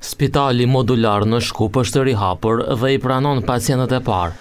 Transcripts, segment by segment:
Spitali modular në Shkup është rihapur dhe i pranon pacientët e parë.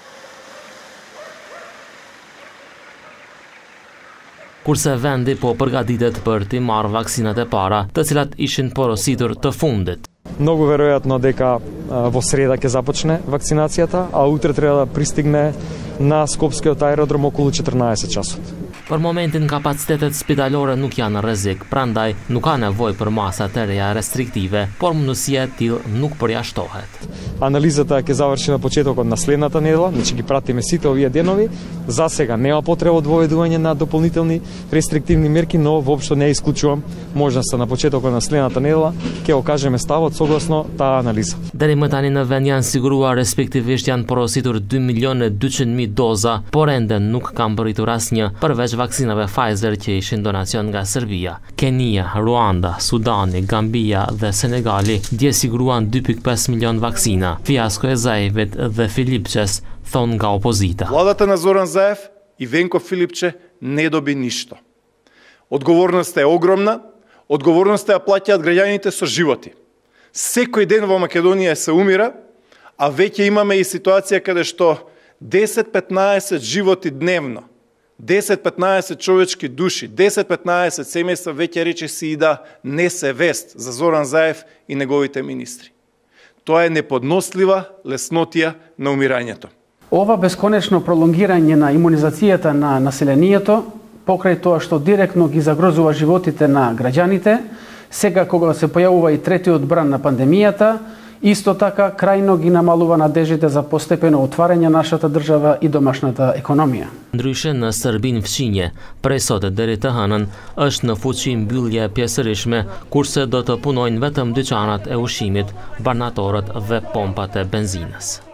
Kurse vendi po përgatitet për t'i marrë vaksinat e para, të cilat ishin porositur të fundit. Много вероятно дека во среда ќе започне вакцинацијата, а утре треба да пристигне на Скопскиот аеродром околу 14 часот. Për momentin kapacitetet spitalore nuk janë në rrezik, prandaj nuk ka nevojë për masa të reja restriktive, por mundësia e tillë nuk përjashtohet. Анализата ќе заврши на почетокот на следната недела, значи ги пратиме сите овие денови. За сега нема потреба од воведување на дополнителни рестриктивни мерки, но воопшто не исклучувам можноста на почетокот на следната недела ќе окажеме ставот согласно таа анализа. Deri më tani në vend janë siguruar respektivisht janë porositur 2.200.000 doza, por ende nuk kanë përritur asnjë përveç vaksinave Pfizer që ishin donacion nga Serbia. Kenia, Ruanda, Sudani, Gambia dhe Senegali dje siguruan 2.5 milion vaksina. Fiasko e Zaevit dhe Filipçes thon nga opozita. Владата на Зоран Заев и Венко Филипче не доби ништо. Одговорноста е огромна, одговорноста ја плаќаат граѓаните со животи. Секој ден во Македонија се умира, а веќе имаме и ситуација каде што 10-15 животи дневно, 10-15 човечки души, 10-15 семејства веќе речиси и да не се вест за Зоран Заев и неговите министри. Тоа е неподнослива леснотија на умирањето. Ова бесконечно пролонгирање на имунизацијата на населението, покрај тоа што директно ги загрозува животите на граѓаните, сега кога се појавува и третиот бран на пандемијата, исто така крајно ги намалува надежите за постепено отварање нашата држава и домашната економија. Ndryshe në Serbinë fqinje, prej sot deri të hënën është në fuqi mbyllje pjesërishtme, kurse do të punojnë vetëm dyqanat e ushqimit, barnatorët dhe pompat e benzinës.